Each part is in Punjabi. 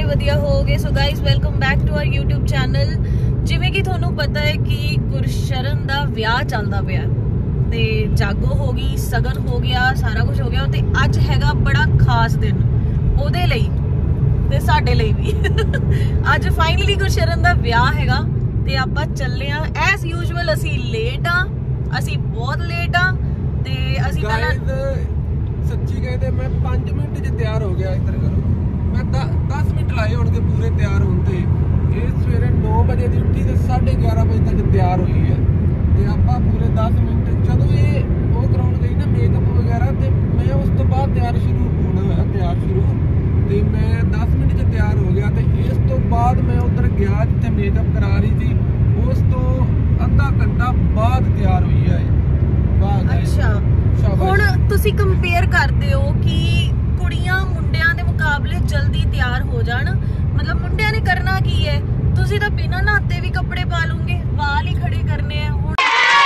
वधिया हो गए। So guys welcome back to our YouTube channel. जिवें कि तुहानू पता है कि गुरशरण दा विआह चलदा पिया ते जागो हो गई, सगन हो गया, सारा कुछ हो गया ते अज हैगा बड़ा खास दिन ओदे लई ते साडे लई भी। अज फाइनली गुरशरण दा विआह हैगा ते आपां चले आ। एज यूजुअल असी लेट आ, असी बहुत लेट आ ते असी पहला सच्ची कहते मैं 5 मिनट च तैयार हो गया। इधर करो मैं 10 मिनट लाए होंगे पूरे तैयार होते। ये सवेरे 9 बजे की उठी तो 11:30 बजे तक तैयार हुई है ते आपा पूरे 10 मिनट जो ये वो कराउन गई ना मेकअप वगैरह ते मैं उस तो बाद तैयार शुरू होना तैयार शुरू ते मैं 10 मिनट च तैयार हो गया ते इस तो बाद मैं उधर गया जिथे मेकअप करा रही थी उस तो आधा घंटा बाद तैयार हुई है। अच्छा ਹੁਣ ਤੁਸੀਂ ਕੰਪੇਅਰ ਕਰਦੇ ਹੋ ਕਿ ਕੁੜੀਆਂ ਮੁੰਡਿਆਂ ਦੇ ਮੁਕਾਬਲੇ ਜਲਦੀ ਤਿਆਰ ਹੋ ਜਾਣ। ਮਤਲਬ ਮੁੰਡਿਆਂ ਨੇ ਕਰਨਾ ਕੀ ਹੈ, ਤੁਸੀਂ ਤਾਂ ਬਿਨਾਂ ਨਹਾਤੇ ਵੀ ਕੱਪੜੇ ਪਾ ਲਓਗੇ, ਵਾਲ ਹੀ ਖੜੇ ਕਰਨੇ ਆ। ਹੁਣ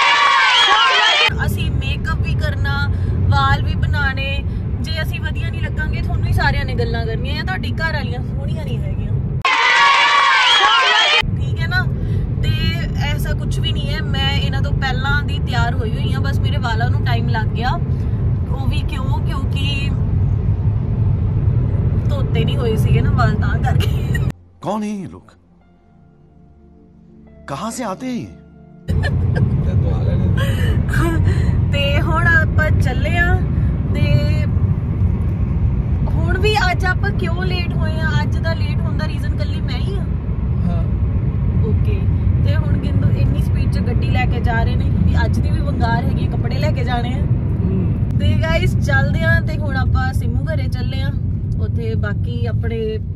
ਅਸੀਂ ਮੇਕਅਪ ਵੀ ਕਰਨਾ, ਵਾਲ ਵੀ ਬਣਾਣੇ। ਜੇ ਅਸੀਂ ਵਧੀਆ ਨਹੀਂ ਲੱਗਾਂਗੇ ਤੁਹਾਨੂੰ ਹੀ ਸਾਰਿਆਂ ਨੇ ਗੱਲਾਂ ਕਰਨੀਆਂ ਆ ਤੁਹਾਡੀ ਘਰ ਵਾਲੀਆਂ ਸੋਹਣੀਆਂ ਨਹੀਂ ਹੈਗੀਆਂ, ਠੀਕ ਹੈ ਨਾ। ਤੇ ऐसा कुछ भी नहीं है, मैं इन्हां तो पहला दी तैयार हुई हुई हां। बस मेरे वालों नूं टाइम लग गया, वो भी क्योंकि धोते नहीं हुए सीगे ना वाल, तां करके। कौन है ये लोग, कहां से आते हैं? ते हुण आपां चले आ ते हुण भी अज आपां क्यों लेट होए आ? अज दा लेट होण दा रीजन कल्ली मैं ही हां। ओके ਤੇ ਹੁਣ ਗਿੰਦੂ ਇੰਨੀ ਸਪੀਡ 'ਚ ਗੱਡੀ ਲੈ ਕੇ ਜਾ ਰਹੇ ਨੇ ਵੀ ਅੱਜ ਦੀ ਵੀ ਵੰਗਾਰ ਹੈਗੀ, ਕੱਪੜੇ ਲੈ ਕੇ ਜਾਣੇ ਆ। ਤੇ ਗਾਇਸ ਚੱਲਦੇ ਆ ਤੇ ਹੁਣ ਆਪਾਂ ਸਿੰਮੂ ਘਰੇ ਚੱਲੇ ਆ। ਉੱਥੇ ਬਾਕੀ ਆਪਣੇ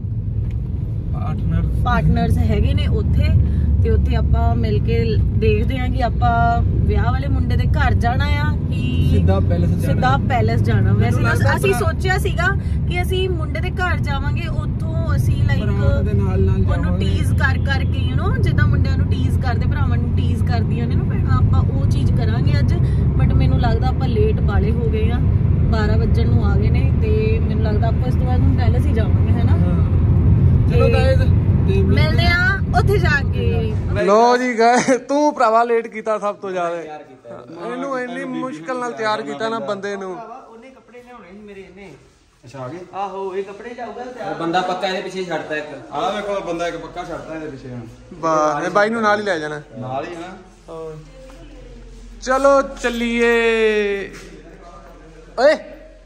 ਪਾਰਟਨਰਸ ਹੈਗੇ ਨੇ ਉੱਥੇ ਤੇ ਉੱਥੇ ਆਪਾਂ ਮਿਲ ਕੇ ਦੇਖਦੇ ਆ ਕਿ ਆਪਾਂ ਵਿਆਹ ਵਾਲੇ ਮੁੰਡੇ ਦੇ ਘਰ ਜਾਣਾ ਆ ਕਿ ਸਿੱਧਾ ਪੈਲੇਸ ਜਾਣਾ। ਵੈਸੇ ਅਸੀਂ ਸੋਚਿਆ ਸੀਗਾ ਕਿ ਅਸੀਂ ਮੁੰਡੇ ਦੇ ਘਰ ਜਾਵਾਂਗੇ, ਉੱਥੋਂ ਅਸੀਂ ਲਾਈਕ ਉਹਨੂੰ ਟੀਜ਼ ਕਰ ਕਰਕੇ ਯੂ ਨੋ ਜਿੱਦਾਂ ਮੁੰਡਿਆਂ ਨੂੰ ਟੀਜ਼ ਕਰਦੇ ਭਰਾਵਾਂ ਨੂੰ ਟੀਜ਼ ਕਰਦੀਆਂ ਨੇ ਨਾ ਭੈਣਾਂ, ਆਪਾਂ ਉਹ ਚੀਜ਼ ਕਰਾਂਗੇ ਅੱਜ। ਬਟ ਮੈਨੂੰ ਲੱਗਦਾ ਆਪਾਂ ਲੇਟ ਬਾਲੇ ਹੋ ਗਏ ਆ, 12 ਵਜਣ ਨੂੰ ਆ ਗਏ ਨੇ ਤੇ ਮੈਨੂੰ ਲੱਗਦਾ ਆਪਾਂ ਇਸ ਤੋਂ ਬਾਅਦ ਹੁਣ ਪੈਲੇਸ ਹੀ ਜਾਵਾਂਗੇ, ਹੈ ਨਾ। ਚਲੋ ਗਾਇਜ਼ ਮਿਲਦੇ ਆ ਉੱਥੇ ਜਾ ਕੇ। लो जी गए तू भरावा लेट कीता सब तो ज्यादा, ਇਹਨੂੰ ਇੰਨੀ ਮੁਸ਼ਕਲ ਨਾਲ ਤਿਆਰ ਕੀਤਾ ਨਾ ਬੰਦੇ ਨੂੰ। ਉਹਨੇ ਕੱਪੜੇ ਲਿਆਉਣੇ ਸੀ ਮੇਰੇ ਇਹਨੇ। ਅੱਛਾ ਆ ਗਏ। ਆਹੋ ਇਹ ਕੱਪੜੇ ਜਾਊਗਾ ਤਿਆਰ। ਬੰਦਾ ਪੱਕਾ ਇਹਦੇ ਪਿੱਛੇ ਛੱਡਦਾ ਇੱਕ। ਆਹ ਵੇਖੋ ਬੰਦਾ ਇੱਕ ਪੱਕਾ ਛੱਡਦਾ ਇਹਦੇ ਪਿੱਛੇ ਹੁਣ। ਬਸ ਇਹ ਬਾਈ ਨੂੰ ਨਾਲ ਹੀ ਲੈ ਜਾਣਾ, ਨਾਲ ਹੀ ਹਨਾ। ਚਲੋ ਚੱਲੀਏ ਓਏ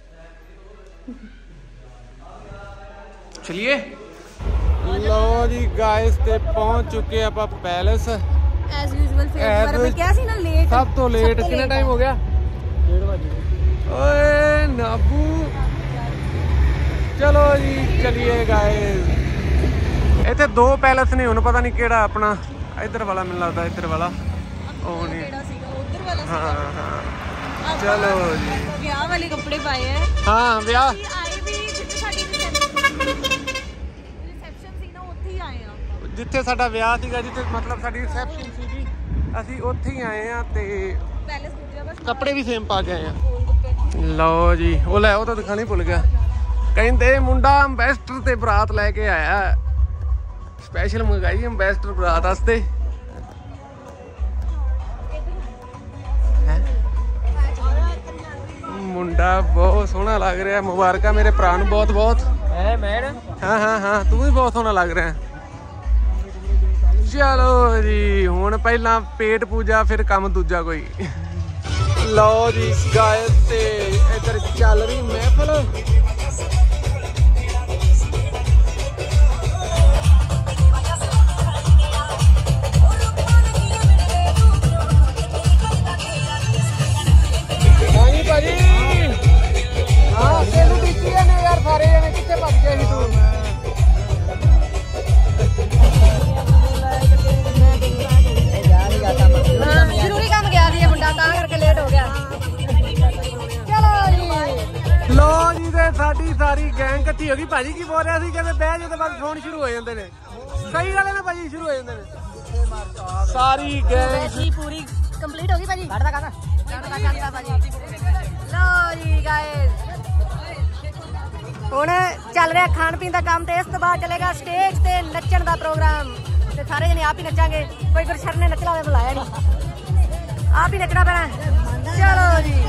ਚਲਿਏ। ਲੋ ਜੀ ਗਾਇਸ ਤੇ ਪਹੁੰਚ ਚੁੱਕੇ ਆਪਾਂ ਪੈਲੇਸ ਐਸ ਯੂਜੂਅਲ। ਫਿਰ ਮੈਂ ਕਿਹਾ ਸੀ ਨਾ ਲੇਟ, ਸਭ ਤੋਂ ਲੇਟ। ਕਿੰਨਾ ਟਾਈਮ ਹੋ ਗਿਆ? 1:30 ਵਜੇ। ਓਏ ਨਾਬੂ ਚਲੋ ਜੀ ਚਲਿਏ ਗਾਇਸ। ਇੱਥੇ 2 ਪੈਲੇਸ ਨੇ, ਹੁਣ ਪਤਾ ਨਹੀਂ ਕਿਹੜਾ ਆਪਣਾ। ਇੱਧਰ ਵਾਲਾ ਮੈਨੂੰ ਲੱਗਦਾ, ਇੱਧਰ ਵਾਲਾ ਉਹ ਨਹੀਂ, ਕਿਹੜਾ ਸੀਗਾ ਉਧਰ ਵਾਲਾ ਸੀਗਾ। ਹਾਂ ਹਾਂ ਚਲੋ ਜੀ। ਵਿਆਹ ਵਾਲੇ ਕੱਪੜੇ ਪਾਏ ਐ। ਹਾਂ ਵਿਆਹ ਆਏ ਵੀ ਜਿੱਥੇ ਸਾਡੀ ਰਿਸੈਪਸ਼ਨ ਸੀ ਨਾ, ਉੱਥੇ ਹੀ ਆਏ ਆ। ਜਿੱਥੇ ਸਾਡਾ ਵਿਆਹ ਸੀਗਾ, ਜਿੱਥੇ ਮਤਲਬ ਸਾਡੀ ਰਿਸੈਪਸ਼ਨ ਸੀਗੀ, ਅਸੀਂ ਉੱਥੇ ਹੀ ਆਏ ਆ ਤੇ ਪੈਲੇਸ ਦੂਜਾ ਬਸ ਕੱਪੜੇ ਵੀ ਸੇਮ ਪਾ ਕੇ ਆਏ ਆ। ਲਓ ਜੀ ਉਹ ਲੈ, ਉਹ ਤਾਂ ਦਿਖਾਣੀ ਭੁੱਲ ਗਿਆ। ਕਹਿੰਦੇ ਮੁੰਡਾ ਅੰਬੈਸਡਰ ਤੇ ਬਰਾਤ ਲੈ ਕੇ ਆਇਆ, ਸਪੈਸ਼ਲ ਮੰਗਾਈ ਅੰਬੈਸਡਰ ਬਰਾਤ ਵਾਸਤੇ। ਮੁੰਡਾ ਬਹੁਤ ਸੋਹਣਾ ਲੱਗ ਰਿਹਾ, ਮੁਬਾਰਕਾਂ ਮੇਰੇ ਭਰਾ ਨੂੰ ਬਹੁਤ ਬਹੁਤ। ਹਾਂ ਹਾਂ ਹਾਂ ਤੂੰ ਵੀ ਬਹੁਤ ਸੋਹਣਾ ਲੱਗ ਰਿਹਾ। ਚਲੋ ਜੀ ਹੁਣ ਪਹਿਲਾਂ ਪੇਟ ਪੂਜਾ, ਫਿਰ ਕੰਮ ਦੂਜਾ ਕੋਈ। ਲਓ ਜੀ ਗਾਇਸ ਤੇ ਇੱਧਰ ਚੱਲ ਰਹੀ ਮਹਿਫਲ। ਹਾਂਜੀ ਭਾਜੀ। ਹਾਂ ਤੈਨੂੰ ਦਿੱਤੀ ਨੇ ਯਾਰ ਸਾਰੇ ਜਣੇ, ਕਿੱਥੇ ਭੱਜ ਗਏ ਸੀ ਤੂੰ? ਜ਼ਰੂਰੀ ਕੰਮ ਗਿਆ ਸੀ ਮੁੰਡਾ, ਤਾਂ ਕਰਕੇ ਲੇਟ ਹੋ ਗਿਆ। ਚਲੋ ਜੀ। ਲੋ ਜੀ ਤੇ ਸਾਡੀ ਸਾਰੀ ਗੈਂਗ ਇਕੱਠੀ ਹੋ ਗਈ। ਭਾਜੀ ਕੀ ਬੋਲ ਰਿਹਾ ਸੀ? ਕਹਿੰਦੇ ਬਹਿ ਜੇ ਤੇ ਬਾਅਦ ਫੋਨ ਸ਼ੁਰੂ ਹੋ ਜਾਂਦੇ ਨੇ। ਸਹੀ ਗੱਲ ਹੈ ਨਾ ਭਾਜੀ, ਸ਼ੁਰੂ ਹੋ ਜਾਂਦੇ ਨੇ ਸਾਰੀ ਗੈਂਗ। ਪੂਰੀ ਕੰਪਲੀਟ ਹੋ ਗਈ ਭਾਜੀ। ਕੱਢਦਾ ਭਾਜੀ। ਲੋ ਜੀ ਗਾਇਸ ਹੁਣ ਚੱਲ ਰਿਹਾ ਖਾਣ ਪੀਣ ਦਾ ਕੰਮ ਤੇ ਇਸ ਤੋਂ ਬਾਅਦ ਚੱਲੇਗਾ ਸਟੇਜ ਤੇ ਨੱਚਣ ਦਾ ਪ੍ਰੋਗਰਾਮ ਤੇ ਸਾਰੇ ਜਣੇ ਆਪ ਹੀ ਨੱਚਾਂਗੇ। ਕੋਈ ਗੁਰਸ਼ਰਨ ਨੇ ਨੱਚਣਾ ਹੋਵੇ ਬੁਲਾਇਆ ਨਹੀਂ, ਆਪ ਹੀ ਨੱਚਣਾ ਪੈਣਾ। ਚਲੋ ਜੀ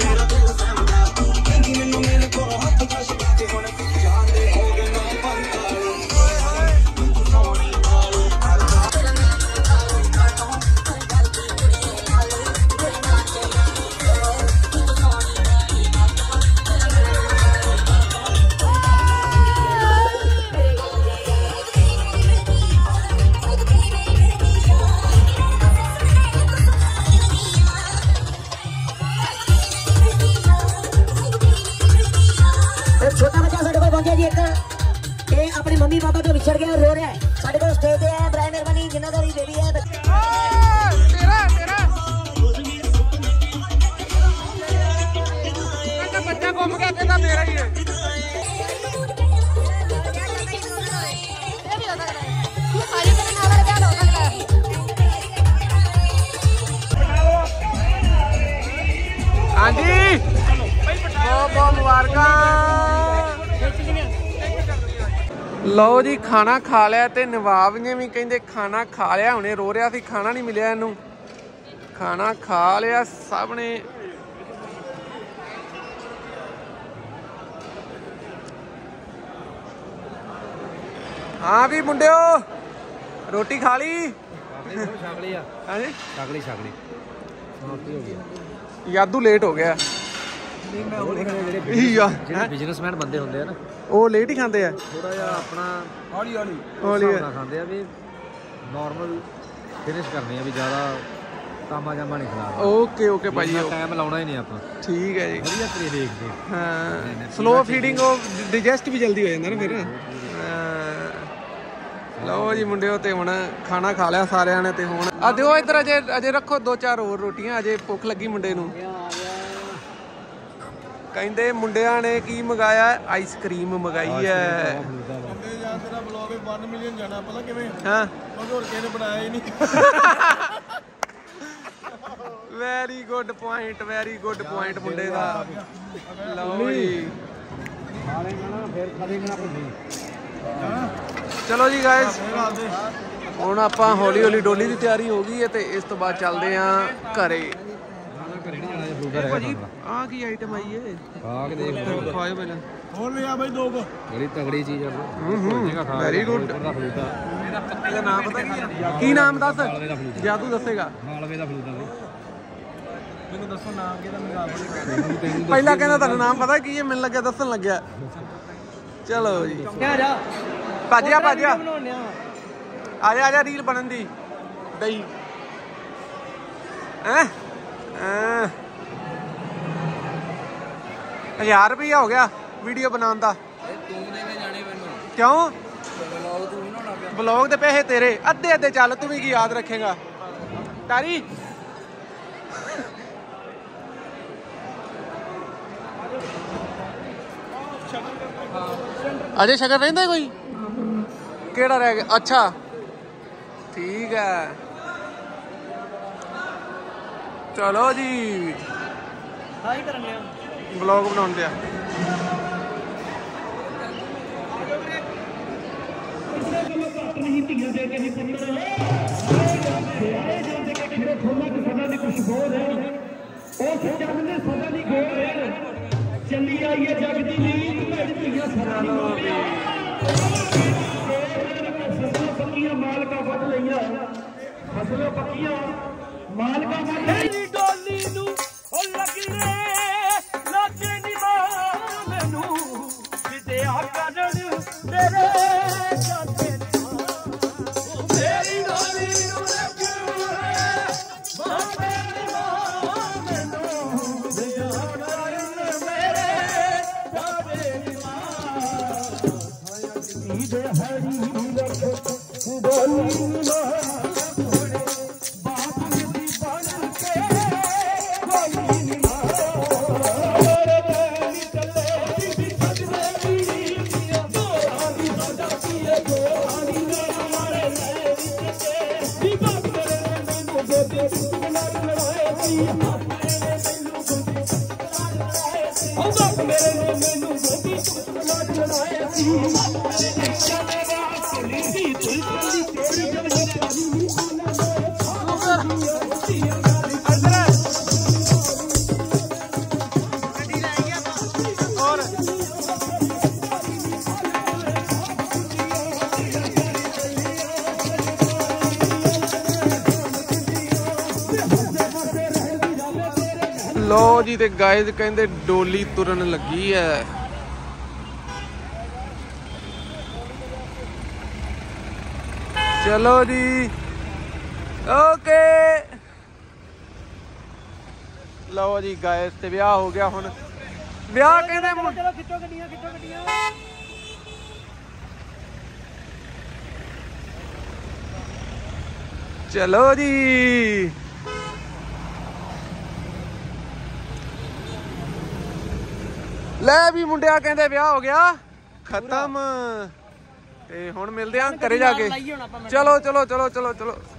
छोटा बच्चा साढ़े को पहुंचा जी एक ये अपनी मम्मी पापा तो विछड़ गया रो रहा है साढ़े को स्टेज पे है बराए मेहरबानी जिन्नादारी बेबी है बच्चा घूम गया कहता मेरा ही है। हाँ जी बहुत बहुत मुबारक। ਲਓ ਜੀ ਖਾਣਾ ਖਾ ਲਿਆ ਤੇ ਨਵਾਬ ਨੇ ਵੀ ਕਹਿੰਦੇ ਖਾਣਾ ਖਾ ਲਿਆ। ਹੁਣੇ ਰੋ ਰਿਹਾ ਸੀ ਖਾਣਾ ਨਹੀਂ ਮਿਲਿਆ ਇਹਨੂੰ। ਖਾਣਾ ਖਾ ਲਿਆ ਸਭ ਨੇ। ਹਾਂ ਵੀ ਮੁੰਡਿਓ ਰੋਟੀ ਖਾ ਲਈ? ਛਕ ਲਈ ਆ। ਹਾਂਜੀ ਛਕ ਲਈ ਛਕ ਲਈ। ਹੋ ਗਿਆ ਯਾਦੂ ਲੇਟ ਹੋ ਗਿਆ। ਜਿਹੜੇ ਬਿਜ਼ਨਸਮੈਨ ਬੰਦੇ ਹੁੰਦੇ ਆ ਨਾ ਉਹ ਲੇਟ ਹੀ ਖਾਂਦੇ ਆ। ਥੋੜਾ ਜਿਹਾ ਆਪਣਾ ਹੌਲੀ ਹੌਲੀ ਖਾਂਦੇ ਆ ਵੀ ਨਾਰਮਲ ਫਿਨਿਸ਼ ਕਰਨੀ ਆ ਵੀ ਜ਼ਿਆਦਾ ਕਾਮਾ ਜਾਮਾ ਨਹੀਂ ਖਿਲਾਣਾ। ਓਕੇ ਓਕੇ ਭਾਜੀ ਟਾਈਮ ਲਾਉਣਾ ਹੀ ਨਹੀਂ ਆਪਾਂ। ਠੀਕ ਹੈ ਜੀ ਵਧੀਆ ਤਰੀਕੇ ਦੇਖਦੇ ਹਾਂ। ਸਲੋ ਫੀਡਿੰਗ ਉਹ ਡਾਈਜੈਸਟ ਵੀ ਜਲਦੀ ਹੋ ਜਾਂਦਾ ਨਾ ਫਿਰ। ਲਓ ਜੀ ਮੁੰਡਿਓ ਤੇ ਹੁਣ ਖਾਣਾ ਖਾ ਲਿਆ ਸਾਰਿਆਂ ਨੇ ਤੇ ਹੁਣ ਆ ਦਿਓ ਇੱਧਰ ਅਜੇ ਰੱਖੋ 2-4 ਹੋਰ ਰੋਟੀਆਂ ਅਜੇ ਭੁੱਖ ਲੱਗੀ ਮੁੰਡੇ ਨੂੰ। ਕਹਿੰਦੇ ਮੁੰਡਿਆਂ ਨੇ ਕੀ ਮੰਗਾਇਆ? ਆਈਸਕ੍ਰੀਮ ਮੰਗਾਈ ਹੈ। ਤੇਰਾ ਬਲੌਗ 1 ਮਿਲੀਅਨ ਜਾਣਾ ਪਤਾ ਕਿਵੇਂ? ਹਾਂ ਹੋਰ ਕਿਸੇ ਨੇ ਬਣਾਇਆ ਹੀ ਨਹੀਂ। ਵੈਰੀ ਗੁੱਡ ਪੁਆਇੰਟ ਮੁੰਡੇ ਦਾ। ਲਓ ਜੀ ਚਲੋ ਜੀ ਗਾਇਸ ਹੁਣ ਆਪਾਂ ਹੌਲੀ ਹੌਲੀ ਡੋਲੀ ਦੀ ਤਿਆਰੀ ਹੋ ਗਈ ਹੈ ਤੇ ਇਸ ਤੋਂ ਬਾਅਦ ਚੱਲਦੇ ਆਂ ਘਰੇ। ਭਾਜੀ ਆ ਕੀ ਆਈਟਮ ਆਈ ਏ? ਖਾ ਕੇ ਦੇਖ ਖਾਓ ਪਹਿਲਾਂ। ਹੋਰ ਲਿਆ ਬਾਈ ਦੋ ਬੜੀ ਤਗੜੀ ਚੀਜ਼ ਆ। Very good. ਮੇਰਾ ਪੱਤੇ ਦਾ ਨਾਮ ਪਤਾ ਕੀ ਨਾਮ ਦੱਸ? ਜਾਦੂ ਦੱਸੇਗਾ। ਮਾਲਵੇ ਦਾ ਫਲੂਦਾ ਬਾਈ ਮੈਨੂੰ ਦੱਸੋ ਨਾਮ ਕਿਹਦਾ? ਮੈਂ ਪਹਿਲਾਂ ਕਹਿੰਦਾ ਤੁਹਾਨੂੰ ਨਾਮ ਪਤਾ ਕੀ ਹੈ? ਮੈਨੂੰ ਲੱਗਿਆ ਦੱਸਣ ਲੱਗਿਆ। ਚਲੋ ਜੀ ਭਾਜਿਆ ਆ ਜਾ ਰੀਲ ਬਣਨ ਦੀ ਦਈ ਹੈ। 1000 ਰੁਪਇਆ ਹੋ ਗਿਆ ਵੀਡੀਓ ਬਣਾਉਣ ਦਾ। ਕਿਉਂ? ਬਲੌਗ ਦੇ ਪੈਸੇ ਤੇਰੇ ਅੱਧੇ ਚੱਲ ਤੂੰ ਵੀ ਕੀ ਯਾਦ ਰੱਖੇਗਾ ਤਾਰੀ। ਅਜੇ ਸ਼ਕਰ ਰਹਿੰਦਾ ਕੋਈ? ਕਿਹੜਾ ਰਹਿ ਗਿਆ? ਅੱਛਾ ਠੀਕ ਹੈ ਚਲੋ ਜੀ ਵਲੌਗ ਬਣਾਉਣ ਦਿਆ। ਚੱਲੀ ਆਈਏ ਜਗ ਦੀ ਲੀਕ ਧੀਆਂ ਫਸਲਾਂ ਪੱਕੀਆਂ ਮਾਲਕਾਂ ਵੱਢ ਲਈਆਂ। ਫਸਲਾਂ ਪੱਕੀਆਂ ਮਾਲਕਾਂ ਵੱਢ ਲਈ। ਡੋਲੀ ਨੂੰ ਉਹ ਲੱਗਣੇ ਲਾਗੇ ਨਿਭਾ ਮੈਨੂੰ ਵਿਦਿਆ ਕਰਨ ਤੇਰੇ ਜਾਂਦੇ ਮੇਰੀ ਡੋਲੀ ਨੂੰ ਲੱਗਣੇ ਮਾਪੇ ਨਿਭਾ ਮੈਨੂੰ ਵਿਦਿਆ ਕਰਨ ਮੇਰੇ ਜਾਂਦੇ ਨਿਭਾ ਦੇ ਹਰੀ ਰੱਖ ਡੋਲੀ ਨਿਭਾ ਮੇਰੇ ਮੈਨੂੰ लो जी ते गाइस कहंदे डोली तुरन लगी है। चलो जी ओके लो जी गाइस ते ब्याह हो गया हुण ब्याह कहंदे चलो खिच्चो गड्डियां चलो जी ले भी मुंडिया कहंदे ब्याह हो गया खत्म ते हुण मिलदे आ घरे जाके चलो चलो चलो चलो चलो